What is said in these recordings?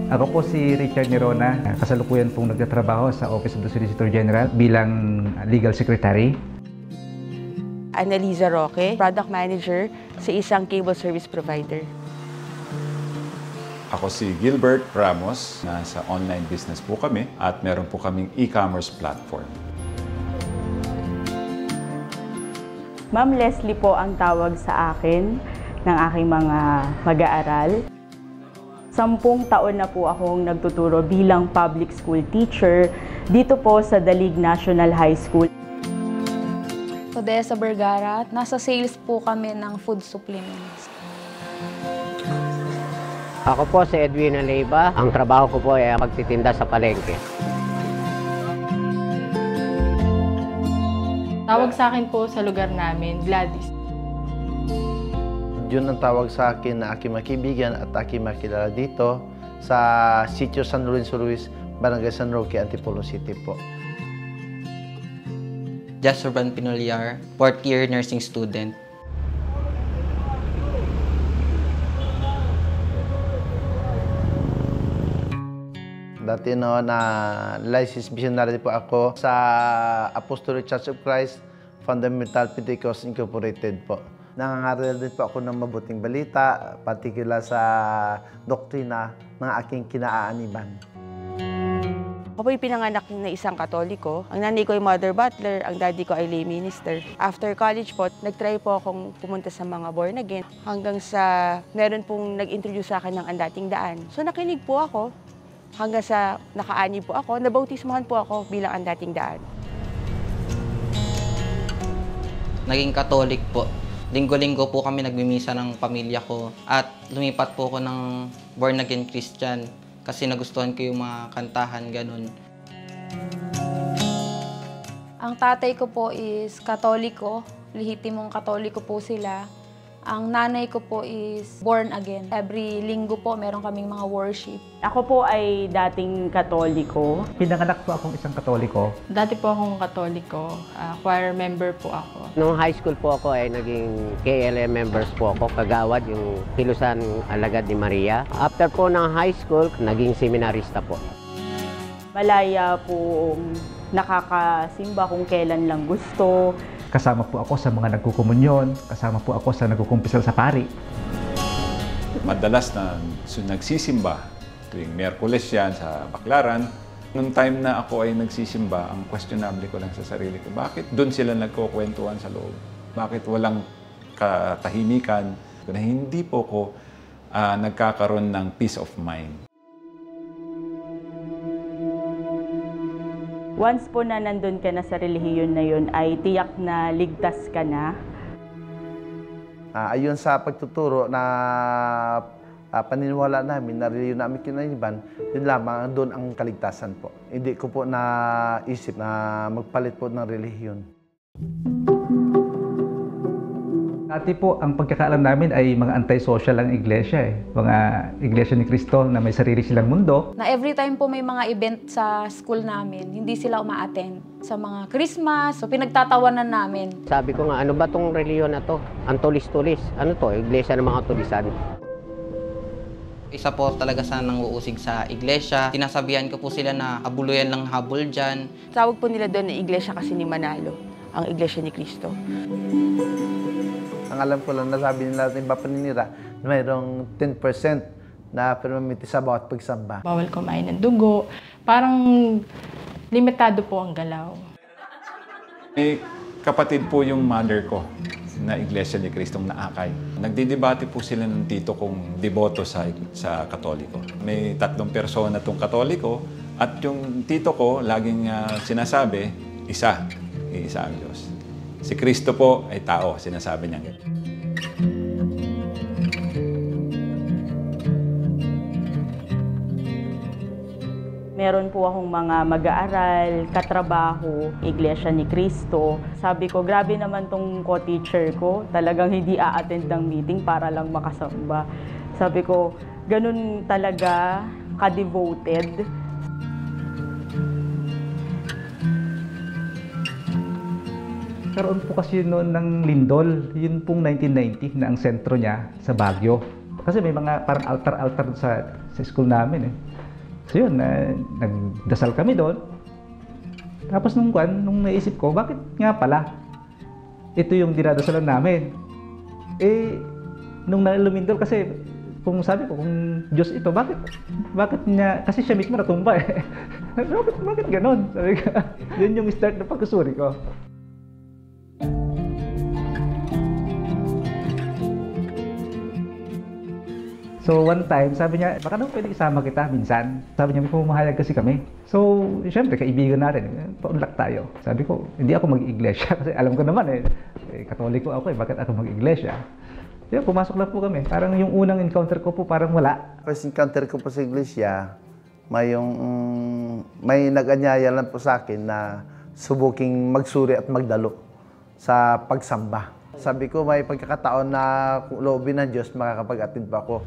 Ako po si Richard Nerona, kasalukuyan pong nagtatrabaho sa Office of the Solicitor General bilang Legal Secretary. Annalisa Roque, Product Manager sa isang cable service provider. Ako si Gilbert Ramos, nasa online business po kami at meron po kaming e-commerce platform. Ma'am Leslie po ang tawag sa akin ng aking mga mag-aaral. 10 taon na po akong nagtuturo bilang public school teacher dito po sa Dalig National High School. Odessa Vergara, nasa sales po kami ng food supplements. Ako po si Edwin Aleyba. Ang trabaho ko po ay pagtitinda sa palengke. Tawag sa akin po sa lugar namin, Gladys. Yun ang tawag sa akin na aking makibigan at aking makilala dito sa Sitio San Lorenzo Ruiz, Barangay San Roque, Antipolo City po. Jasurban Pinolyar, 4th year nursing student. Dati na licensed missionary po ako sa Apostolic Church of Christ, Fundamental Pentecost Incorporated po. Nangangaral din po ako ng mabuting balita, particular sa doktrina ng aking kinaaaniban. Ako po yung pinanganak na isang Katoliko. Ang nanay ko ay Mother Butler, ang daddy ko ay lay minister. After college po, nag-try po akong pumunta sa mga born again hanggang sa meron pong nag-introduce sa akin ng Ang Dating Daan. So nakinig po ako hanggang sa nakaani po ako, nabautismohan po ako bilang Ang Dating Daan. Naging Katolik po. Linggo-linggo po kami nagmimisa ng pamilya ko at lumipat po ako ng born again Christian kasi nagustuhan ko yung mga kantahan, ganun. Ang tatay ko po is Katoliko, lehitimong Katoliko po sila. Ang nanay ko po is born again. Every linggo po meron kaming mga worship. Ako po ay dating Katoliko. Pinanganak po akong isang Katoliko. Dati po akong Katoliko, choir member po ako. Noong high school po ako ay naging KLM members po ako, kagawad yung Kilusan Alagad ni Maria. After po ng high school, naging seminarista po. Malaya po nakakasimba kung kailan lang gusto. Kasama po ako sa mga nagkukumunyon, kasama po ako sa nagkukumpisal sa pari. Madalas na nagsisimba tuwing Miyerkules yan sa Baklaran. Noong time na ako ay nagsisimba, ang questionable ko lang sa sarili ko, bakit doon sila nagkukwentuhan sa loob? Bakit walang katahimikan? Na hindi po ko nagkakaroon ng peace of mind. Once po na nandun ka na sa relihiyon na yun, ay tiyak na ligtas ka na. Ayon sa pagtuturo na paniniwala namin, na relihiyon namin kinaiban, yun lamang doon ang kaligtasan po. Hindi ko po naisip na magpalit po ng relihiyon. Dati po, ang pagkakaalam namin ay mga anti-social ang iglesia. Mga iglesia ni Cristo na may sarili silang mundo. Na every time po may mga event sa school namin, hindi sila uma-attend. Sa mga Christmas, so pinagtatawanan namin. Sabi ko nga, ano ba tong reliyon na to? Ang tulis-tulis. Ano to? Iglesia ng mga tulisan. Isa po talaga sa nanguusig sa iglesia. Tinasabihan ko po sila na habuluyan lang habol dyan. Tawag po nila doon na iglesia kasi ni Manalo, ang iglesia ni Cristo. Ang alam ko lang, nasabi nila natin ba paninira, na mayroong 10% na permamiti sa bawat pagsamba. Bawal kumain ng dugo. Parang limitado po ang galaw. May kapatid po yung mother ko na Iglesia ni Cristong Naakay. Nagdidebate po sila ng tito kong deboto sa Katoliko. May 3 persona tong Katoliko at yung tito ko laging sinasabi, isa ang Diyos. Si Kristo po ay tao, sinasabi niya. Meron po akong mga mag-aaral, katrabaho, Iglesia ni Cristo. Sabi ko, grabe naman tong co-teacher ko. Talagang hindi a-attend ng meeting para lang makasamba. Sabi ko, ganun talaga ka-devoted. Karoon po kasi noon ng lindol, yun pong 1990 na ang sentro niya sa Baguio. Kasi may mga parang altar-altar sa school namin eh. So yun, nagdasal kami doon. Tapos nung naisip ko, bakit nga pala ito yung dinadasalan namin? Nung lumindol kasi, kung sabi ko, kung Diyos ito, bakit niya, kasi siya mismo natumba eh. bakit ganon? Sabi ko, yun yung start ng pagkusuri ko. So one time, sabi niya, baka naman pwede isama kita minsan. Sabi niya, may pumahayag kasi kami. So, syempre, kaibigan natin, paunlak tayo. Sabi ko, hindi ako mag-iglesia kasi alam ko naman Katoliko ako bakit ako mag-iglesia? Yun, pumasok lang po kami. Parang yung unang encounter ko po parang wala. First encounter ko po sa iglesia, may nag-anyaya lang po sa akin na subuking magsuri at magdalo sa pagsamba. Sabi ko, may pagkakataon na loobin ng Diyos, makakapag-attend pa ako.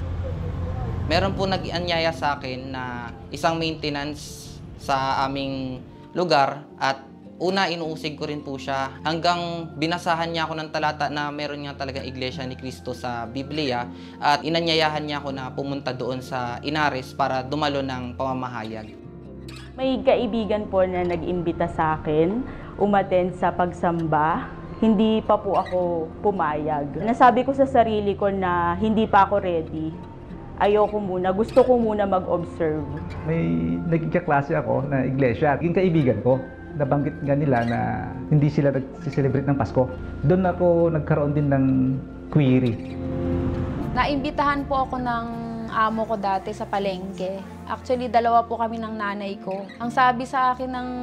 Meron po nag-anyaya sa akin na isang maintenance sa aming lugar at una inuusig ko rin po siya hanggang binasahan niya ako ng talata na meron nga talaga Iglesia ni Cristo sa Biblia at inanyayahan niya ako na pumunta doon sa Inares para dumalo ng pamamahayag. May kaibigan po na nag-imbita sa akin, umattend sa pagsamba. Hindi pa po ako pumayag. Nasabi ko sa sarili ko na hindi pa ako ready. Ayoko muna, gusto ko muna mag-observe. May naging kaklase ako na iglesia, naging kaibigan ko. Nabanggit nga nila na hindi sila nagsiselebrate ng Pasko. Doon ako nagkaroon din ng query. Naimbitahan po ako ng amo ko dati sa palengke. Actually, dalawa po kami ng nanay ko. Ang sabi sa akin ng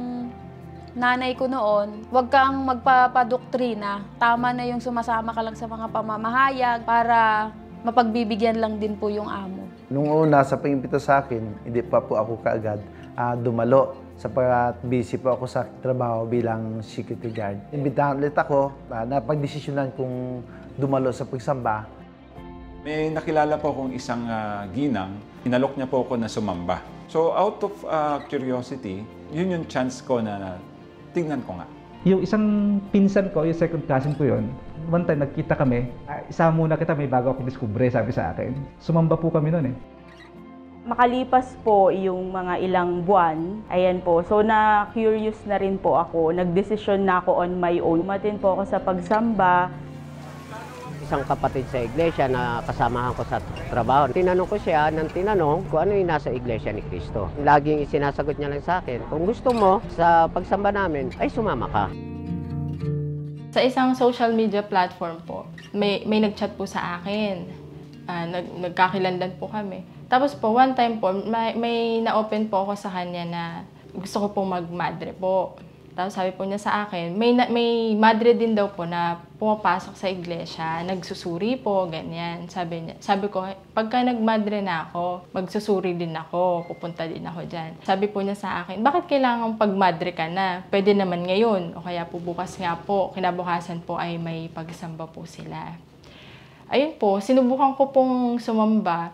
nanay ko noon, huwag kang magpapadoktrina. Tama na yung sumasama ka lang sa mga pamamahayag para mapagbibigyan lang din po yung amo. Nung una, sa pag-imbita sa akin, hindi pa po ako kaagad dumalo sapagkat busy po ako sa trabaho bilang security guard. Imbitahan ulit ako, napagdesisyonan kong dumalo sa pagsamba. May nakilala po akong isang ginang, inalok niya po ako na sumamba. So out of curiosity, yun yung chance ko na tingnan ko nga. Yung isang pinsan ko, yung second cousin ko yun, one time nagkita kami, isa muna kita, may bago akong diskubre, sabi sa akin. Sumamba po kami noon Makalipas po yung mga ilang buwan, ayan po, so na-curious na rin po ako, nagdesisyon na ako on my own. Umatin po ako sa pagsamba. Isang kapatid sa iglesia na kasamahan ko sa trabaho. Tinanong ko siya ng tinanong kung ano yung nasa iglesia ni Cristo. Laging isinasagot niya lang sa akin, kung gusto mo sa pagsamba namin, ay sumama ka. Sa isang social media platform po, may nag-chat po sa akin. Nagkakilanlan po kami. Tapos po, one time po, may na-open po ako sa kanya na gusto ko po mag-madre po. Tapos sabi po niya sa akin, may madre din daw po na pumapasok sa iglesia, nagsusuri po, ganyan. Sabi ko, pagka nagmadre na ako, magsusuri din ako, pupunta din ako dyan. Sabi po niya sa akin, bakit kailangan pagmadre ka na? Pwede naman ngayon, o kaya po bukas nga po, kinabukasan po ay may pagsamba po sila. Ayun po, sinubukan ko pong sumamba.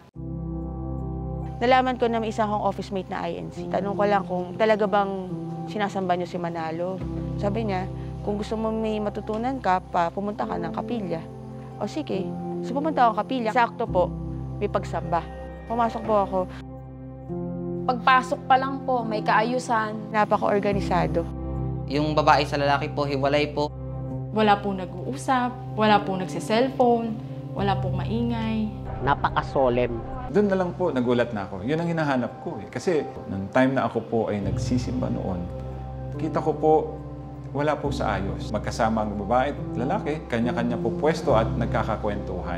Nalaman ko na may isang kong office mate na INC. Tanong ko lang kung talaga bang sinasamba niyo si Manalo. Sabi niya, kung gusto mo may matutunan ka, pumunta ka ng kapilya. O sige, so pumunta ako ng kapilya. Sakto po, may pagsamba. Pumasok po ako. Pagpasok pa lang po, may kaayusan. Napaka-organisado. Yung babae sa lalaki po, hiwalay po. Wala pong nag-uusap, wala pong nagsiselfone, wala pong maingay. Napaka-solemn. Doon na lang po, nagulat na ako. Yun ang hinahanap ko eh. Kasi nung time na ako po ay nagsisimba noon, kita ko po, wala po sa ayos. Magkasama ang babae at lalaki, kanya-kanya po pwesto at nagkakakwentuhan.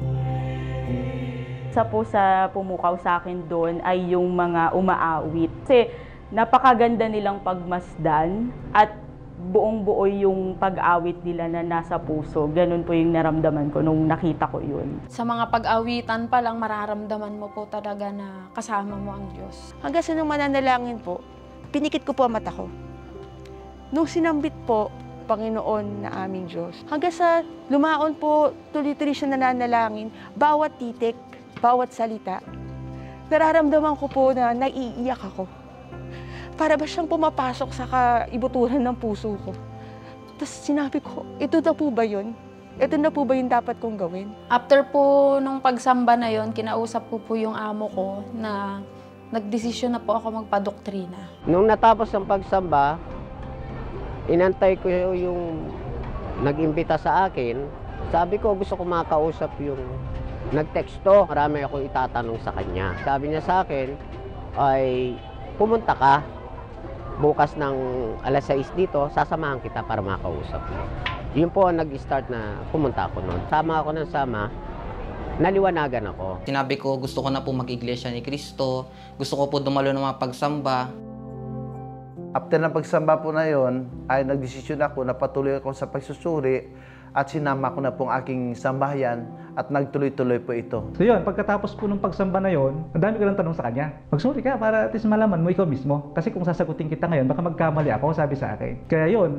Isa po sa pumukaw sa akin doon ay yung mga umaawit. Kasi napakaganda nilang pagmasdan at buong-buo yung pag-awit nila na nasa puso. Ganun po yung naramdaman ko nung nakita ko yun. Sa mga pag-awitan pa lang, mararamdaman mo po talaga na kasama mo ang Diyos. Hanggang sa nung mananalangin po, pinikit ko po ang mata ko. Nung sinambit po, Panginoon na aming Diyos, hanggang sa lumaon po, tuloy-tuloy siya nananalangin, bawat titik, bawat salita, nararamdaman ko po na naiiyak ako. Para ba siyang pumapasok sa kaibuturan ng puso ko. Tapos sinabi ko, ito na po ba yun? Ito na po ba yung dapat kong gawin? After po nung pagsamba na yon, kinausap ko po yung amo ko na nagdesisyon na po ako magpadoktrina. Nung natapos ang pagsamba, inantay ko yung nag-imbita sa akin. Sabi ko, gusto ko makausap yung nag-texto. Marami akong itatanong sa kanya. Sabi niya sa akin, ay pumunta ka. Bukas ng alas 6 dito, sasamahan kita para makausap mo. Yun po ang nag-start na pumunta ako noon. Sama ako ng sama, naliwanagan ako. Sinabi ko, gusto ko na po mag-iglesia ni Cristo. Gusto ko po dumalo ng mga pagsamba. After ng pagsamba po na yon, ay nagdesisyon ako na patuloy ako sa pagsusuri at sinama ko na pong aking sambahayan at nagtuloy-tuloy po ito. So yun, pagkatapos po ng pagsamba na yun, ang dami ko lang tanong sa kanya. Magsuri ka para at least malaman mo ikaw mismo. Kasi kung sasagutin kita ngayon, baka magkamali ako, sabi sa akin. Kaya yun,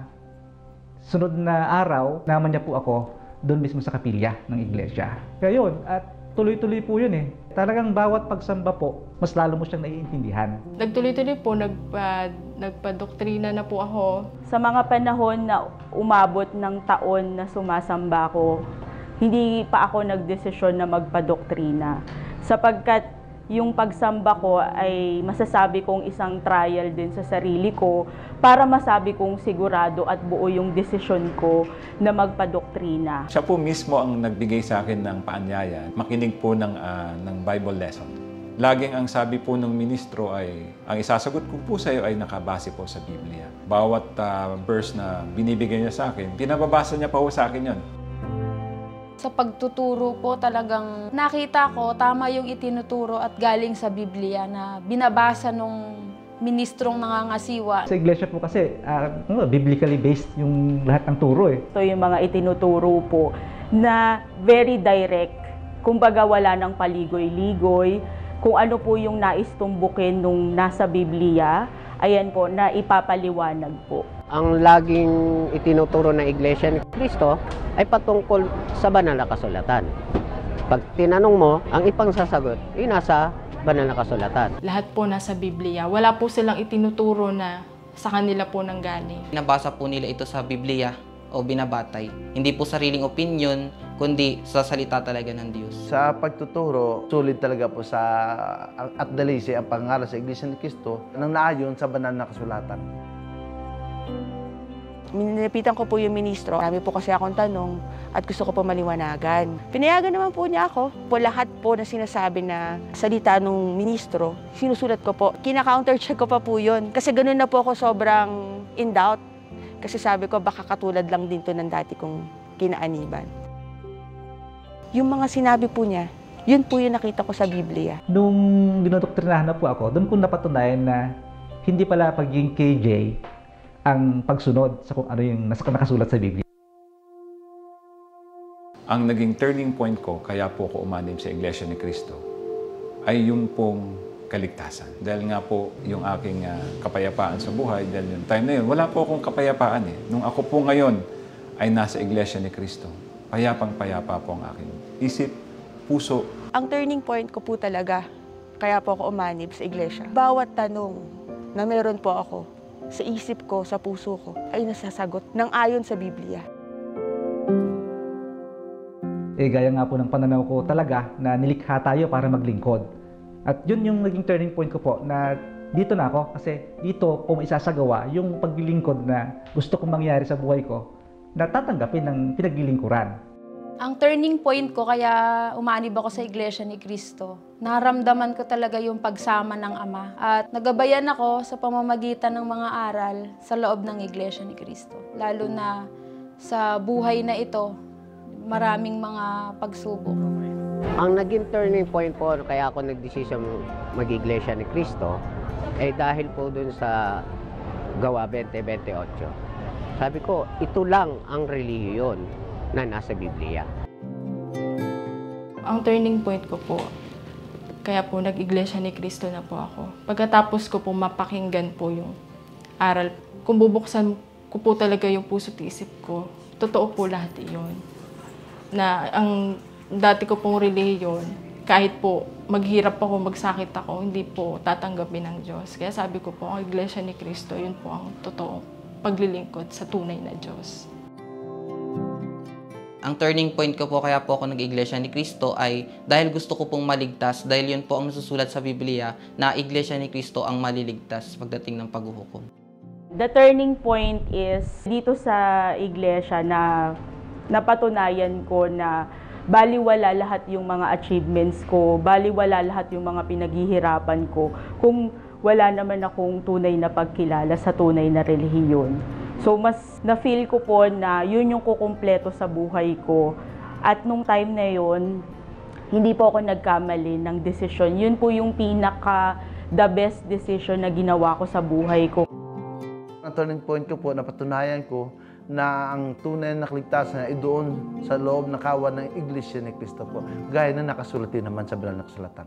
sunod na araw, naman niya po ako doon mismo sa kapilya ng iglesia. Kaya yun, at tuloy-tuloy po yun eh. Talagang bawat pagsamba po, mas lalo mo siyang naiintindihan. Nagtuloy-tuloy po, nagpadoktrina na po ako. Sa mga panahon na umabot ng taon na sumasamba ko, hindi pa ako nagdesisyon na magpadoktrina. Sapagkat yung pagsamba ko ay masasabi kong isang trial din sa sarili ko para masabi kong sigurado at buo yung desisyon ko na magpadoktrina. Siya po mismo ang nagbigay sa akin ng paanyaya. Makinig po ng Bible lesson. Laging ang sabi po ng ministro ay, ang isasagot ko po sa iyo ay nakabase po sa Biblia. Bawat verse na binibigay niya sa akin, pinababasa niya pa po sa akin yun. Sa pagtuturo po talagang nakita ko tama yung itinuturo at galing sa Biblia na binabasa nung ministrong nangangasiwa. Sa iglesia po kasi, biblically based yung lahat ng turo eh. Ito yung mga itinuturo po na very direct. Kumbaga wala ng paligoy-ligoy. Kung ano po yung nais tumbukin nung nasa Biblia, ayan po, na ipapaliwanag po. Ang laging itinuturo ng Iglesia ni Cristo ay patungkol sa banal na kasulatan. Pag tinanong mo, ang ipang sasagot ay nasa banal na kasulatan. Lahat po nasa Biblia. Wala po silang itinuturo na sa kanila po nanggaling. Binabasa po nila ito sa Biblia o binabatay. Hindi po sariling opinion, kundi sa salita talaga ng Diyos. Sa pagtuturo, sulit talaga po sa at dalisi ang pangaral sa Iglesia ni Cristo nang naayon sa banal na kasulatan. Nilapitan ko po yung ministro. Marami po kasi akong tanong at gusto ko po maliwanagan. Pinayagan naman po niya ako. Po lahat po na sinasabi na salita ng ministro, sinusulat ko po. Kina-counter-check ko pa po yun. Kasi ganun na po ako sobrang in doubt. Kasi sabi ko, baka katulad lang din to ng dati kong kinaaniban. Yung mga sinabi po niya, yun po yung nakita ko sa Biblia. Nung dinodoktrinahan na po ako, doon ko napatunayan na hindi pala pagiging KJ ang pagsunod sa kung ano yung nakasulat sa Biblia. Ang naging turning point ko, kaya po ako umanim sa Iglesia ni Cristo, ay yung pong kaligtasan. Dahil nga po yung aking kapayapaan sa buhay, dahil yung time na yun, wala po akong kapayapaan eh. Nung ako po ngayon ay nasa Iglesia ni Cristo, payapang-payapa po ang aking isip, puso. Ang turning point ko po talaga, kaya po ako umanib sa iglesia. Bawat tanong na meron po ako, sa isip ko, sa puso ko, ay nasasagot ng ayon sa Biblia. Gaya nga po ng pananaw ko talaga na nilikha tayo para maglingkod. At yun yung naging turning point ko po na dito na ako kasi dito ko isasagawa yung paglilingkod na gusto kong mangyari sa buhay ko na tatanggapin ng pinaglilingkuran. Ang turning point ko kaya umanib ako sa Iglesia ni Cristo. Naramdaman ko talaga yung pagsama ng Ama at nagabayan ako sa pamamagitan ng mga aral sa loob ng Iglesia ni Cristo. Lalo na sa buhay na ito, maraming mga pagsubok. Ang naging turning point po kaya ako nagdesisyon mag-Iglesia ni Cristo ay dahil po dun sa Gawa 20:28. Sabi ko, ito lang ang relihiyon na nasa Biblia. Ang turning point ko po, kaya po nag-Iglesia ni Cristo na po ako. Pagkatapos ko po mapakinggan po yung aral, kung bubuksan ko po talaga yung puso't isip ko, totoo po lahat iyon. Na ang dati ko pong relihiyon, kahit po maghirap ako, magsakit ako, hindi po tatanggapin ng Diyos. Kaya sabi ko po, ang Iglesia ni Cristo, yun po ang totoong paglilingkod sa tunay na Diyos. Ang turning point ko po kaya po ako nag-Iglesia ni Cristo ay dahil gusto ko pong maligtas, dahil yun po ang nasusulat sa Biblia na Iglesia ni Cristo ang maliligtas pagdating ng paghuhukom. The turning point is dito sa iglesia na napatunayan ko na baliwala lahat yung mga achievements ko, baliwala lahat yung mga pinaghihirapan ko kung wala naman akong tunay na pagkilala sa tunay na relihiyon. So mas na-feel ko po na yun yung kukumpleto sa buhay ko. At nung time na yun, hindi po ako nagkamali ng desisyon. Yun po yung the best decision na ginawa ko sa buhay ko. Ang turning point ko po, napatunayan ko na ang tunay na kaligtasan ay doon sa loob ng kawan ng Iglesia ni Cristo po. Gaya na nakasulat din naman sa banal na kasulatan.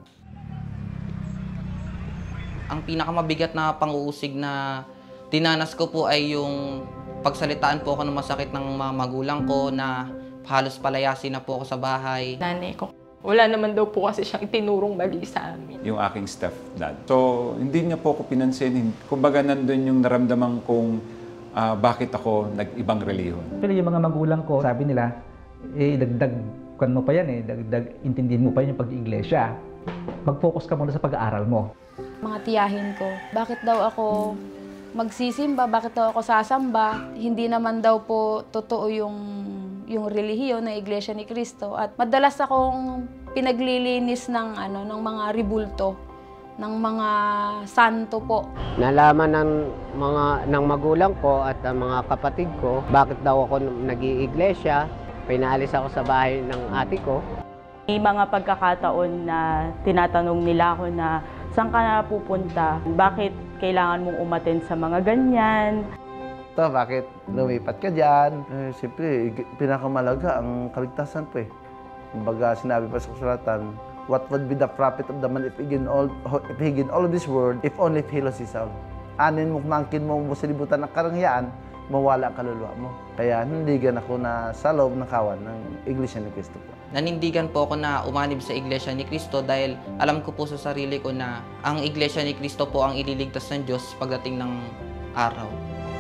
Ang pinakamabigat na pang-uusig na dinanas ko po ay yung pagsalitaan po ako ng masakit ng mga magulang ko na halos palayasin na po ako sa bahay. Nanay ko, wala naman daw po kasi siyang itinurong mali sa amin. Yung aking stepdad. So, hindi niya po ako pinansin. Kumbaga, nandun yung naramdaman kong bakit ako nag-ibang relihon. Pero yung mga magulang ko, sabi nila, dagdag mo pa yan dagdag intindihin mo pa yan yung pag-iglesia. Mag-focus ka muna sa pag-aaral mo. Mga tiyahin ko, bakit daw ako magsisimba, bakit daw ako sasamba, hindi naman daw po totoo yung relihiyon na Iglesia ni Cristo. At madalas akong pinaglilinis ng mga ribulto, ng mga santo po. Nalaman ng magulang ko at ng mga kapatid ko, bakit daw ako nag-iiglesia. Pinaalis ako sa bahay ng ate ko. May mga pagkakataon na tinatanong nila ako na, saan ka na pupunta? Bakit kailangan mong umattend sa mga ganyan? Ito, bakit lumipat ka dyan? Siyempre, pinakamalaga ang kaligtasan po eh. Kumbaga, sinabi pa sa kasulatan, what would be the profit of the man if he gain all of this world, if only if he lost his soul? Anin mo, kumangkin mo sa libutan ng karangyaan, mawala ang kaluluwa mo. Kaya nandigan ako na sa loob ng kawan ng Iglesia ni Cristo po. Nanindigan po ako na umanib sa Iglesia ni Cristo dahil alam ko po sa sarili ko na ang Iglesia ni Cristo po ang ililigtas ng Diyos pagdating ng araw.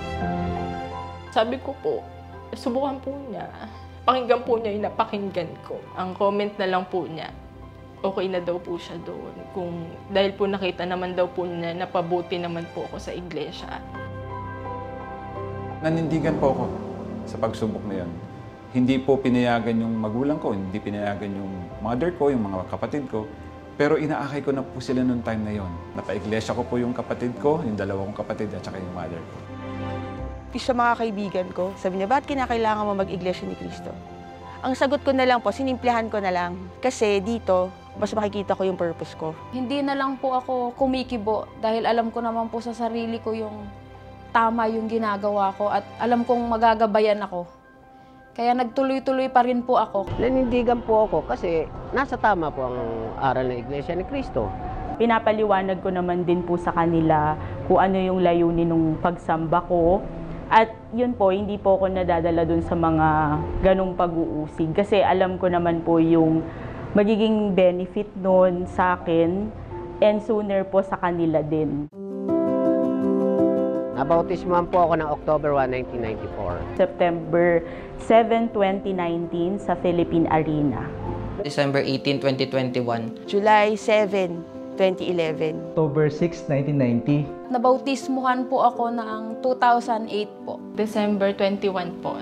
Sabi ko po, subukan po niya. Pakinggan po niya yung napakinggan ko. Ang comment na lang po niya, okay na daw po siya doon. Dahil po nakita naman daw po niya, napabuti naman po ako sa iglesia. Nanindigan po ako sa pagsubok na yun. Hindi po pinayagan yung magulang ko, hindi pinayagan yung mother ko, yung mga kapatid ko. Pero inaakay ko na po sila noong time na yon. Napa-iglesia ko po yung kapatid ko, yung dalawang kapatid at saka yung mother ko. Sa mga kaibigan ko, sabi niya, bakit kinakailangan mo mag-Iglesia ni Cristo? Ang sagot ko na lang po, sinimplihan ko na lang. Kasi dito, mas makikita ko yung purpose ko. Hindi na lang po ako kumikibo dahil alam ko naman po sa sarili ko yung tama yung ginagawa ko at alam kong magagabayan ako. Kaya nagtuloy-tuloy pa rin po ako. Nanindigan po ako kasi nasa tama po ang aral ng Iglesia ni Cristo. Pinapaliwanag ko naman din po sa kanila kung ano yung layunin ng pagsamba ko. At yun po, hindi po ako nadadala dun sa mga ganong pag-uusig. Kasi alam ko naman po yung magiging benefit nun sa akin and sooner po sa kanila din. Nabautismuhan po ako ng October 1, 1994. September 7, 2019 sa Philippine Arena. December 18, 2021. July 7, 2011. October 6, 1990. Nabautismuhan po ako ng 2008 po. December 21 po,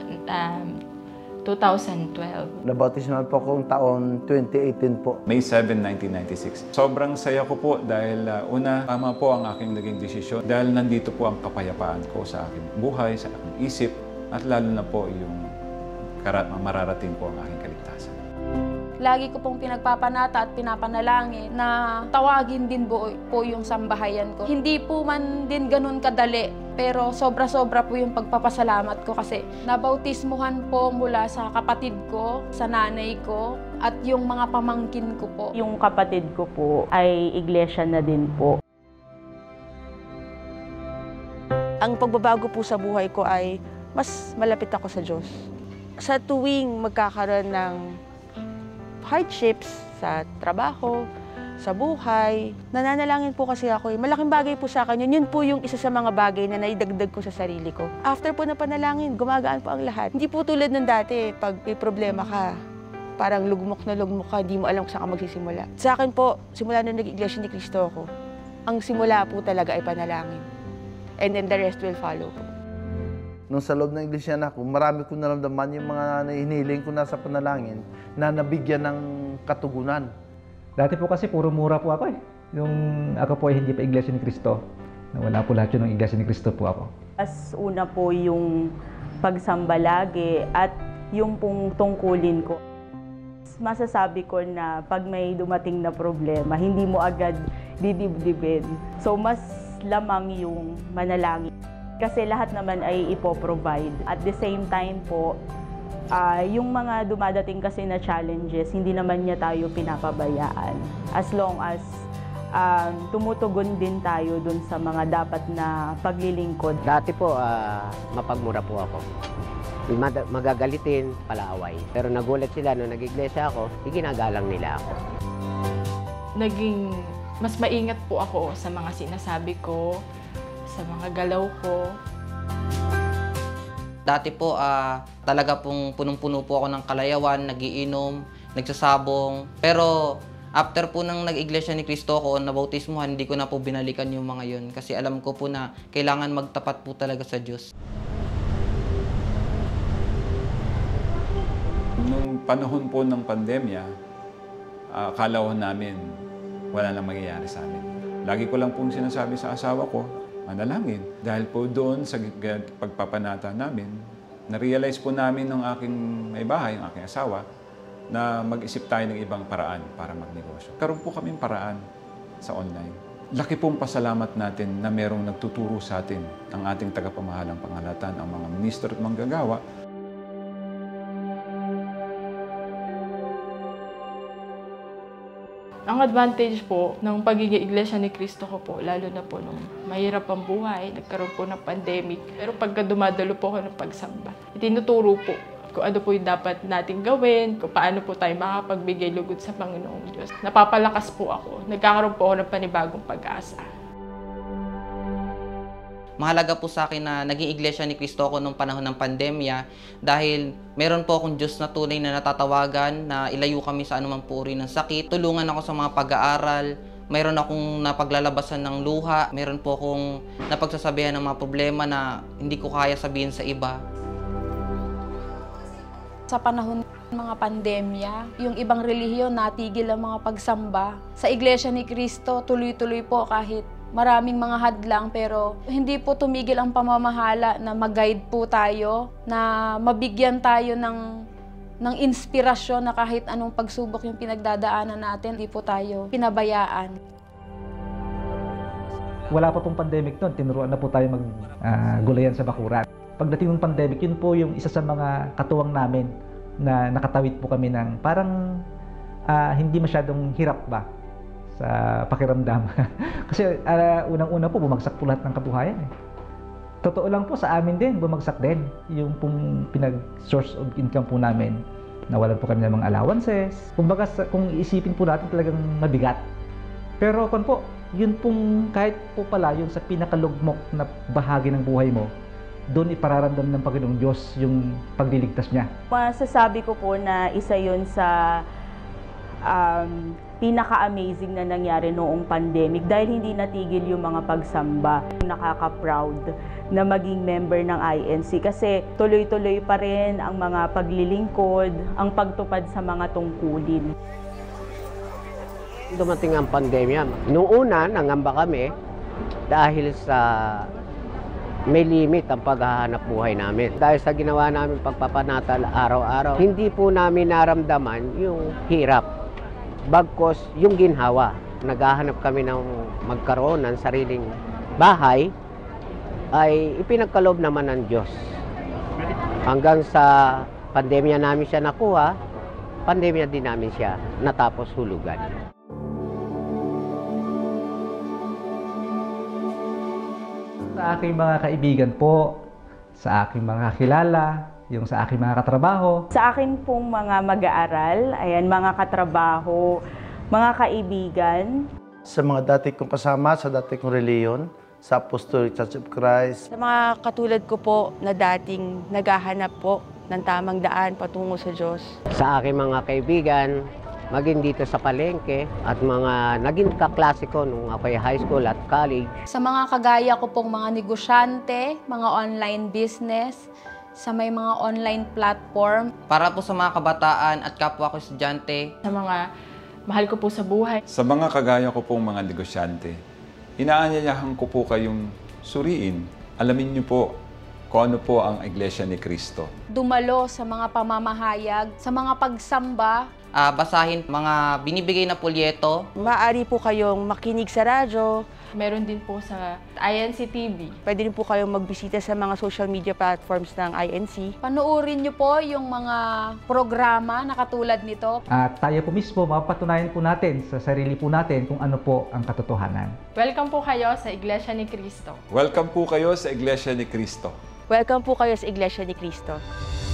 2012. Nabautismuhan po akong taon 2018 po. May 7, 1996. Sobrang saya ko po dahil una, tama po ang aking naging desisyon dahil nandito po ang kapayapaan ko sa aking buhay, sa aking isip, at lalo na po yung mararating po ang aking kaligtasan. Lagi ko pong pinagpapanata at pinapanalangin na tawagin din po yung sambahayan ko. Hindi po man din ganun kadali, pero sobra-sobra po yung pagpapasalamat ko kasi nabautismuhan po mula sa kapatid ko, sa nanay ko, at yung mga pamangkin ko po. Yung kapatid ko po ay iglesia na din po. Ang pagbabago po sa buhay ko ay mas malapit ako sa Diyos. Sa tuwing magkakaroon ng hardships sa trabaho, sa buhay. Nananalangin po kasi ako. Malaking bagay po sa akin yun. Yun po yung isa sa mga bagay na naidagdag ko sa sarili ko. After po na panalangin, gumagaan po ang lahat. Hindi po tulad ng dati, pag may problema ka, parang lugmok na lugmok ka, hindi mo alam kung saan ka magsisimula. Sa akin po, simula na nag-Iglesia ni Cristo ako, ang simula po talaga ay panalangin. And then the rest will follow po. Nung sa loob ng iglesia na ako, marami ko naramdaman yung mga hinihiling ko na sa panalangin na nabigyan ng katugunan. Dati po kasi puro mura po ako eh. Yung ako po ay hindi pa Iglesia ni Cristo. Wala po lahat yun ng Iglesia ni Cristo po ako. As una po yung pagsamba lagi at yung pong tungkulin ko. Masasabi ko na pag may dumating na problema, hindi mo agad didibdibin. So mas lamang yung manalangin. Kasi lahat naman ay ipoprovide. At the same time po, yung mga dumadating kasi na challenges, hindi naman niya tayo pinapabayaan. As long as tumutugon din tayo dun sa mga dapat na paglilingkod. Dati po, mapagmura po ako. Magagalitin, palaaway. Pero nagulat sila nung nag-iglesia ako, iginagalang nila ako. Naging mas maingat po ako sa mga sinasabi ko, sa mga galaw ko. Dati po, talaga pong punong-puno po ako ng kalayawan, nagiinom, nagsasabong. Pero after po nang nag-Iglesia ni Cristo ko, nabautismuhan, hindi ko na po binalikan yung mga yun. Kasi alam ko po na kailangan magtapat po talaga sa Diyos. Nung panahon po ng pandemya, akala ko namin wala nang mangyayari sa amin. Lagi ko lang pong sinasabi sa asawa ko, manalangin. Dahil po doon sa pagpapanata namin, na-realize po namin ng aking may bahay, ng aking asawa, na mag-isip tayo ng ibang paraan para magnegosyo. Karoon po kaming paraan sa online. Laki pong pasalamat natin na merong nagtuturo sa atin, ang ating tagapamahalang pangalatan, ang mga ministro at manggagawa. Ang advantage po ng pagiging Iglesia ni Cristo ko po, lalo na po nung mahirap ang buhay, nagkaroon po ng pandemic. Pero pagka dumadalo po ako ng pagsamba, itinuturo po kung ano po yung dapat nating gawin, kung paano po tayo makapagbigay lugod sa Panginoong Diyos. Napapalakas po ako, nagkakaroon po ako ng panibagong pag-asa. Mahalaga po sa akin na naging Iglesia ni Cristo ako nung panahon ng pandemya dahil meron po akong Diyos na tunay na natatawagan na ilayo kami sa anumang puri ng sakit. Tulungan ako sa mga pag-aaral, mayroon akong napaglalabasan ng luha, meron po akong napagsasabihan ng mga problema na hindi ko kaya sabihin sa iba. Sa panahon ng mga pandemya, yung ibang relihiyon natigil ang mga pagsamba. Sa Iglesia ni Cristo, tuloy-tuloy po kahit maraming mga hadlang, pero hindi po tumigil ang pamamahala na mag-guide po tayo, na mabigyan tayo ng inspirasyon na kahit anong pagsubok yung pinagdadaanan natin, hindi po tayo pinabayaan. Wala pa pong pandemic noon, tinuruan na po tayo mag-gulayan sa bakuran. Pagdating ng pandemic, yun po yung isa sa mga katuwang namin na nakatawid po kami ng parang hindi masyadong hirap ba sa pakiramdam. Kasi unang-una po, bumagsak po lahat ng kabuhayan. Totoo lang po, sa amin din, bumagsak din. Yung pong pinag-source of income po namin. Nawalan po kami ng mga allowances. Kumbaga, kung iisipin po natin talagang mabigat. Pero kung po, yun pong kahit po pala yung sa pinakalugmok na bahagi ng buhay mo, doon ipararamdam ng Panginoong Diyos yung pagliligtas niya. Masasabi ko po na isa yun sa pinaka-amazing na nangyari noong pandemic dahil hindi natigil yung mga pagsamba. Nakaka-proud na maging member ng INC kasi tuloy-tuloy pa rin ang mga paglilingkod, ang pagtupad sa mga tungkulin. Dumating ang pandemya. Noong una, nangamba kami dahil sa may limit ang paghahanap buhay namin. Dahil sa ginawa namin pagpapanatal araw-araw, hindi po namin naramdaman yung hirap. Bagkos yung ginhawa, naghahanap kami ng magkaroon ng sariling bahay, ay ipinagkaloob naman ng Diyos. Hanggang sa pandemya namin siya nakuha, pandemya din namin siya natapos hulugan. Sa aking mga kaibigan po, sa aking mga kakilala, yung sa aking mga katrabaho. Sa akin pong mga mag-aaral, ayan, mga katrabaho, Mga kaibigan, Sa mga dati kong kasama, sa dati kong reliyon, sa Apostolic Church of Christ, Sa mga katulad ko po na dating naghahanap po ng tamang daan patungo sa Diyos. Sa aking mga kaibigan, maging dito sa palengke at mga naging kaklase ko nung ako'y high school at college. Sa mga kagaya ko pong mga negosyante, mga online business, sa may mga online platform. Para po sa mga kabataan at kapwa ko estudyante, Sa mga mahal ko po sa buhay. Sa mga kagaya ko pong mga negosyante, inaanyayahan ko po kayong suriin. Alamin niyo po kung ano po ang Iglesia ni Cristo. Dumalo sa mga pamamahayag, sa mga pagsamba. basahin mga binibigay na polyeto. Maaari po kayong makinig sa radyo. Meron din po sa INC TV. Pwede rin po kayong magbisita sa mga social media platforms ng INC. Panoorin niyo po yung mga programa na katulad nito. At tayo po mismo, mapatunayan po natin sa sarili po natin kung ano po ang katotohanan. Welcome po kayo sa Iglesia ni Cristo. Welcome po kayo sa Iglesia ni Cristo. Welcome po kayo sa Iglesia ni Cristo.